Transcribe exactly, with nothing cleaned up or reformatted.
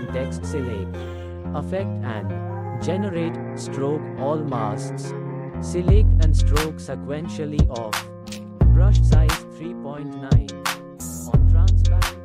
text select. Affect and generate stroke all masks. Select and stroke sequentially off. Brush size three point nine. On transparent